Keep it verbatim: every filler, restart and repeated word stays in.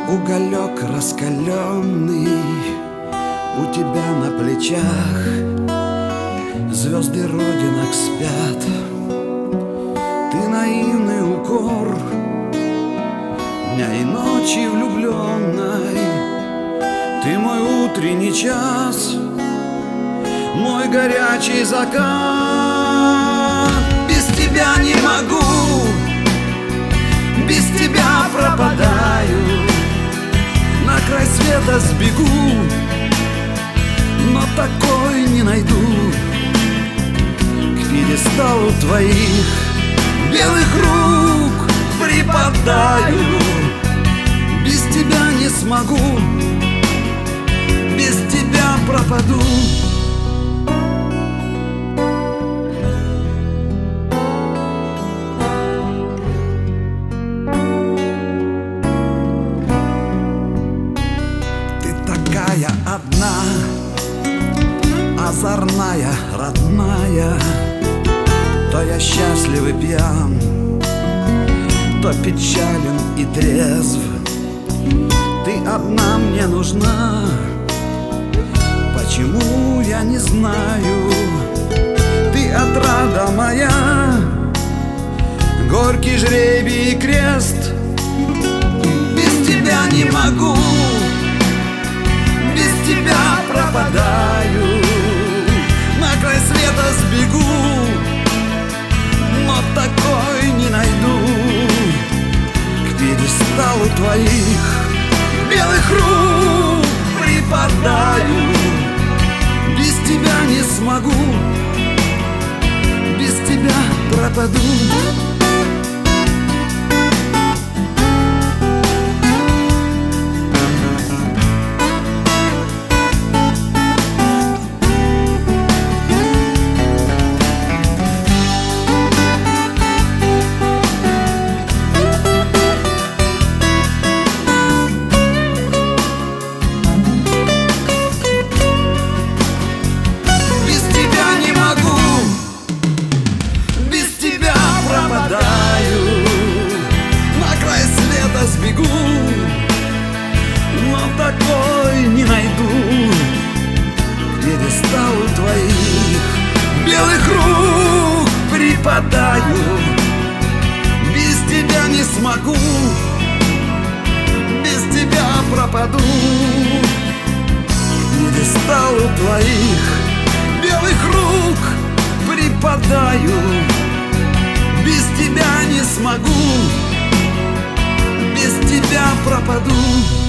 Уголек раскаленный у тебя на плечах, звезды родинок спят. Ты наивный укор дня и ночи влюбленной. Ты мой утренний час, мой горячий закат. Без тебя не могу, без тебя пропадаю. На край света сбегу, но такой не найду. К пьедесталу твоих белых рук припадаю. Без тебя не смогу, без тебя пропаду. Одна, озорная, родная, то я счастлив и пьян, то печален и трезв. Ты одна мне нужна, почему я не знаю. Ты отрада моя, горький жребий и крест. Без тебя не могу, без тебя пропадаю. На край света сбегу, но такой не найду. К пьедесталу твоих белых рук припадаю. Без тебя не смогу, без тебя пропаду. Сбегу, но такой не найду. К пьедесталу твоих белых рук припадаю. Без тебя не смогу, без тебя пропаду. К пьедесталу твоих белых рук припадаю. Без тебя не смогу, без тебя пропаду.